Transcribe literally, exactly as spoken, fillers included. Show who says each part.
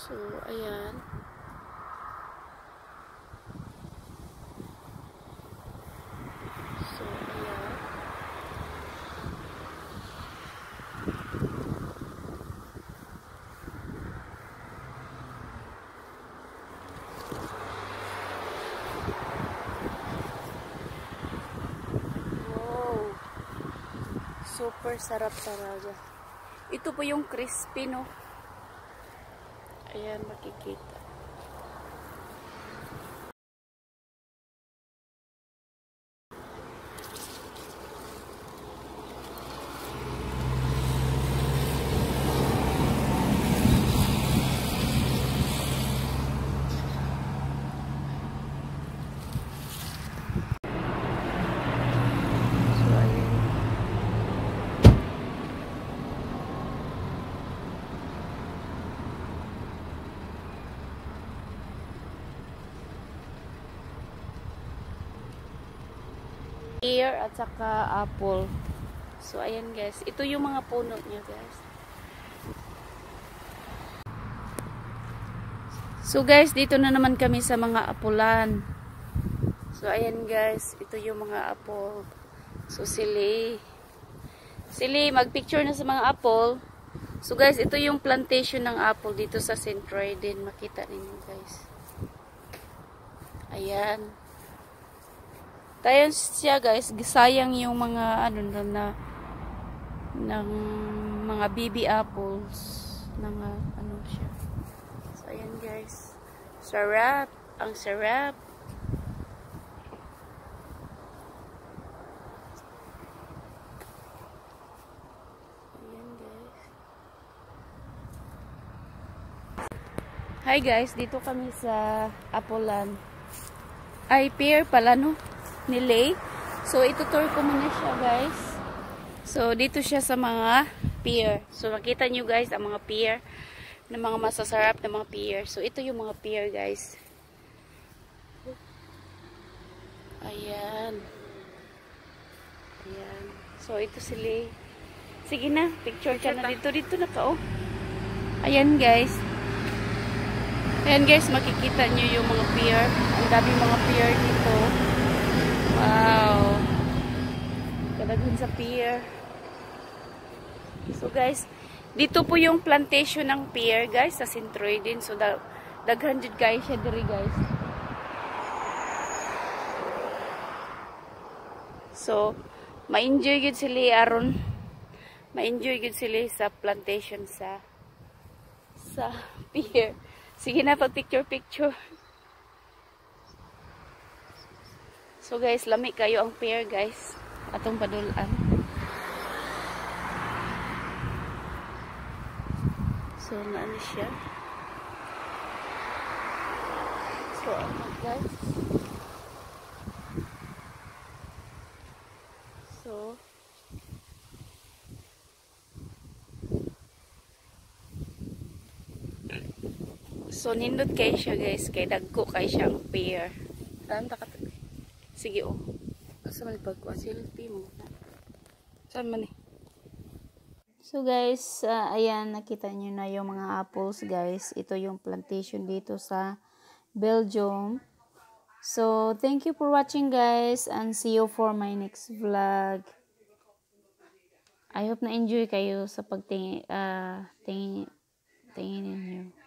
Speaker 1: So, ayan. So, ayan. Wow. Super sarap talaga. Ito po yung crispy, no? Ayan, makikita. Pear at saka apple. So, ayan guys. Ito yung mga puno niya guys. So, guys, dito na naman kami sa mga apulan. So, ayan guys. Ito yung mga apple. So, sili. Sili, magpicture na sa mga apple. So, guys, ito yung plantation ng apple dito sa Saint Croix din. Makita ninyo guys. Ayan. Tayo siya guys, sayang yung mga ano na ng mga baby apples, ng ano siya. So ayan guys. Sarap, ang sarap. Ayan guys. Hi guys, dito kami sa Apolan. Ay, pear pala no? Nilay. So, itutur ko muna siya, guys. So, dito siya sa mga pear. So, makita nyo, guys, ang mga pear na mga masasarap na mga pear. So, ito yung mga pear, guys. Ayan. Ayan. So, ito sila. Sige na, picture ka na dito. Dito na ka, oh. Ayan, guys. Ayan, guys, makikita nyo yung mga pear. Ang dami mga pear dito. Wow. Kadaghan sa pear. So guys, dito po yung plantation ng pear guys sa Saint Croix din. So dag daghan jud guys siya diri guys. So ma-enjoy gud sila aron. Ma-enjoy gud sila sa plantation sa sa pear. Sige na pag picture picture. So guys, lami kayo ang pear guys. Atong padulan. So naano siya. So ano guys. So So nindot kayo siya guys. Kay dagko kay siyang pear. Saan ta ka? Sige oh. Asa man pagkuha selfie mo. Saan man eh? So guys, uh, ayan nakita niyo na yung mga apples guys. Ito yung plantation dito sa Belgium. So thank you for watching guys and see you for my next vlog. I hope na enjoy kayo sa pagtingin uh, tingin tingin niyo.